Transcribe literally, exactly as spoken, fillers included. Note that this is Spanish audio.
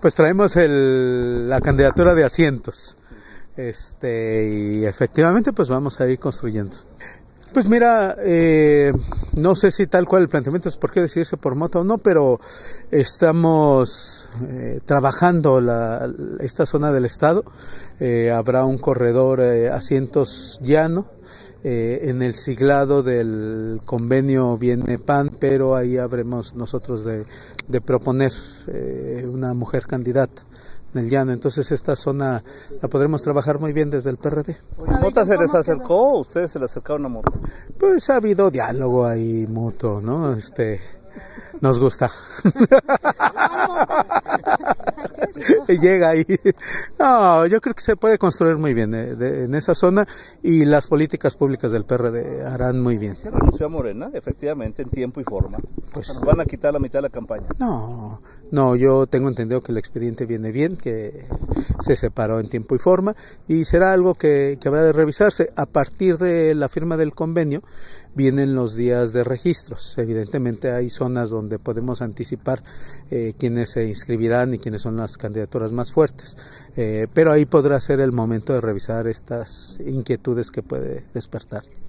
Pues traemos el, la candidatura de asientos, este, y efectivamente pues vamos a ir construyendo. Pues mira, eh, no sé si tal cual el planteamiento es por qué decidirse por Mota o no, pero estamos eh, trabajando la, esta zona del estado. Eh, habrá un corredor eh, asientos llano. Eh, en el siglado del convenio viene P A N, pero ahí habremos nosotros de, de proponer eh, una mujer candidata en el llano. Entonces esta zona la podremos trabajar muy bien desde el P R D. ¿Mota se les acercó o ustedes se le acercaron a Mota? Pues ha habido diálogo ahí mutuo, ¿no? Este, nos gusta. Llega ahí. No, yo creo que se puede construir muy bien eh, de, en esa zona, y las políticas públicas del P R D harán muy bien. ¿Se renunció a Morena? Efectivamente, en tiempo y forma. Pues nos van a quitar la mitad de la campaña. No, no, yo tengo entendido que el expediente viene bien, que se separó en tiempo y forma, y será algo que, que habrá de revisarse. A partir de la firma del convenio vienen los días de registros. Evidentemente hay zonas donde podemos anticipar eh, quiénes se inscribirán y quiénes son las candidaturas más fuertes, eh, pero ahí podrá ser el momento de revisar estas inquietudes que puede despertar.